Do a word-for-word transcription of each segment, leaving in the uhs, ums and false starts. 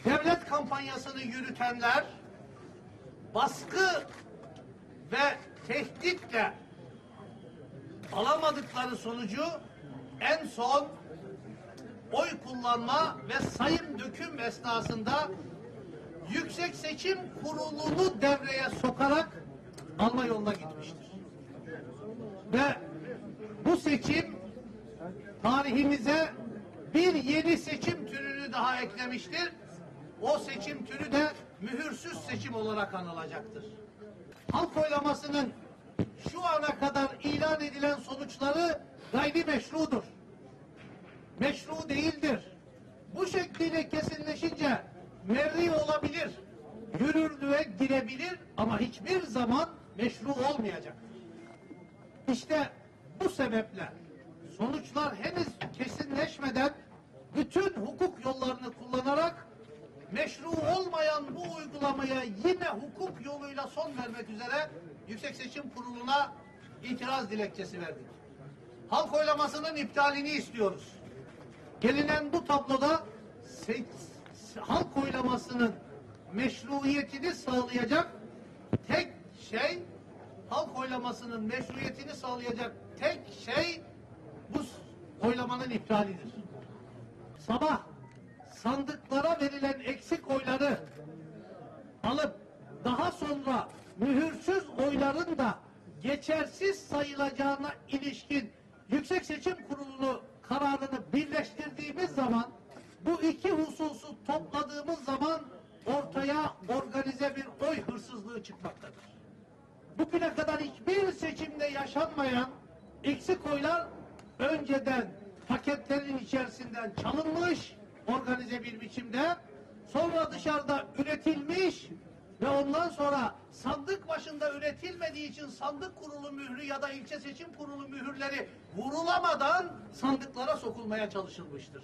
devlet kampanyasını yürütenler baskı ve tehditle alamadıkları sonucu en son oy kullanma ve sayım döküm esnasında Yüksek Seçim Kurulu'nu devreye sokarak alma yoluna gitmiştir. Ve bu seçim tarihimize bir yeni seçim türünü daha eklemiştir. O seçim türü de mühürsüz seçim olarak anılacaktır. Halk oylamasının şu ana kadar ilan edilen sonuçları gayri meşrudur. Meşru değildir. Bu şekliyle kesinleşince mer'i olabilir, yürürlüğe girebilir ama hiçbir zaman meşru olmayacaktır. İşte bu sebeple sonuçlar henüz kesinleşmeden bütün hukuk yollarını kullanarak meşru olmayan bu uygulamaya yine hukuk yoluyla son vermek üzere Yüksek Seçim Kurulu'na itiraz dilekçesi verdik. Halk oylamasının iptalini istiyoruz. Gelinen bu tabloda halk oylamasının meşruiyetini sağlayacak tek şey, halk oylamasının meşruiyetini sağlayacak tek şey bu oylamanın iptalidir. Sabah sandıklara verilen eksik oyları alıp daha sonra mühürsüz oyların da geçersiz sayılacağına ilişkin Yüksek Seçim Kurulu'nu kararını birleştirdiğimiz zaman bu iki hususu topladığımız zaman ortaya organize bir oy hırsızlığı çıkmaktadır. Bugüne kadar hiçbir seçimde yaşanmayan eksik oylar önceden paketlerin içerisinden çalınmış organize bir biçimde, sonra dışarıda üretilmiş ve ondan sonra sandık başında üretilmediği için sandık kurulu mührü ya da ilçe seçim kurulu mühürleri vurulamadan sandıklara sokulmaya çalışılmıştır.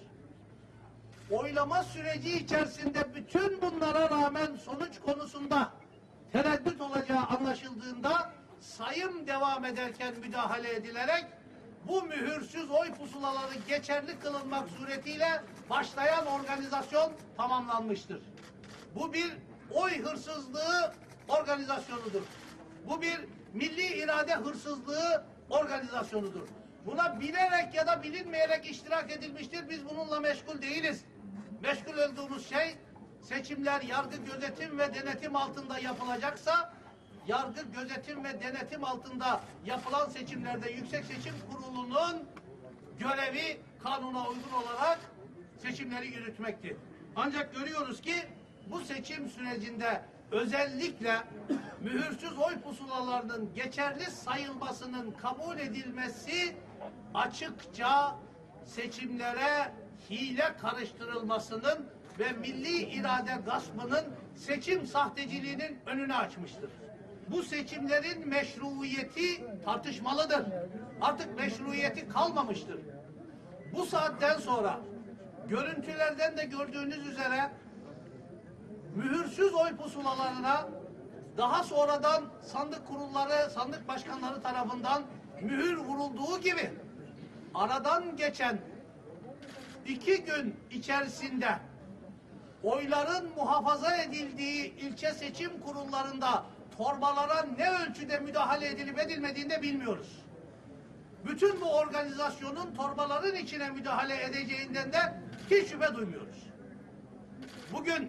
Oylama süreci içerisinde bütün bunlara rağmen sonuç konusunda tereddüt olacağı anlaşıldığında sayım devam ederken müdahale edilerek bu mühürsüz oy pusulaları geçerli kılınmak suretiyle başlayan organizasyon tamamlanmıştır. Bu bir oy hırsızlığı organizasyonudur. Bu bir milli irade hırsızlığı organizasyonudur. Buna bilerek ya da bilinmeyerek iştirak edilmiştir. Biz bununla meşgul değiliz. Meşgul olduğumuz şey seçimler yargı gözetim ve denetim altında yapılacaksa yargı gözetim ve denetim altında yapılan seçimlerde Yüksek Seçim Kurulu'nun görevi kanuna uygun olarak seçimleri yürütmektir. Ancak görüyoruz ki bu seçim sürecinde özellikle mühürsüz oy pusulalarının geçerli sayılmasının kabul edilmesi açıkça seçimlere hile karıştırılmasının ve milli irade gaspının seçim sahteciliğinin önünü açmıştır. Bu seçimlerin meşruiyeti tartışmalıdır. Artık meşruiyeti kalmamıştır. Bu saatten sonra görüntülerden de gördüğünüz üzere mühürsüz oy pusulalarına daha sonradan sandık kurulları, sandık başkanları tarafından mühür vurulduğu gibi aradan geçen iki gün içerisinde oyların muhafaza edildiği ilçe seçim kurullarında torbalara ne ölçüde müdahale edilip edilmediğini de bilmiyoruz. Bütün bu organizasyonun torbaların içine müdahale edeceğinden de hiç şüphe duymuyoruz. Bugün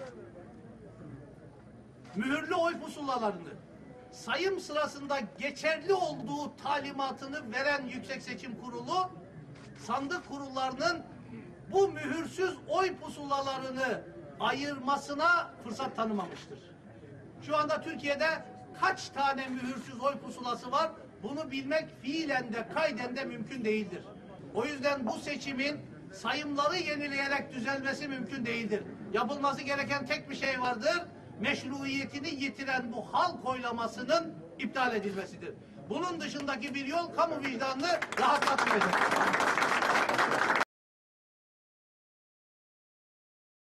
mühürlü oy pusulalarını sayım sırasında geçerli olduğu talimatını veren Yüksek Seçim Kurulu sandık kurullarının bu mühürsüz oy pusulalarını ayırmasına fırsat tanımamıştır. Şu anda Türkiye'de kaç tane mühürsüz oy pusulası var? Bunu bilmek fiilen de kayden de mümkün değildir. O yüzden bu seçimin sayımları yenileyerek düzelmesi mümkün değildir. Yapılması gereken tek bir şey vardır. Meşruiyetini yitiren bu halk oylamasının iptal edilmesidir. Bunun dışındaki bir yol kamu vicdanını rahatlatmayacak.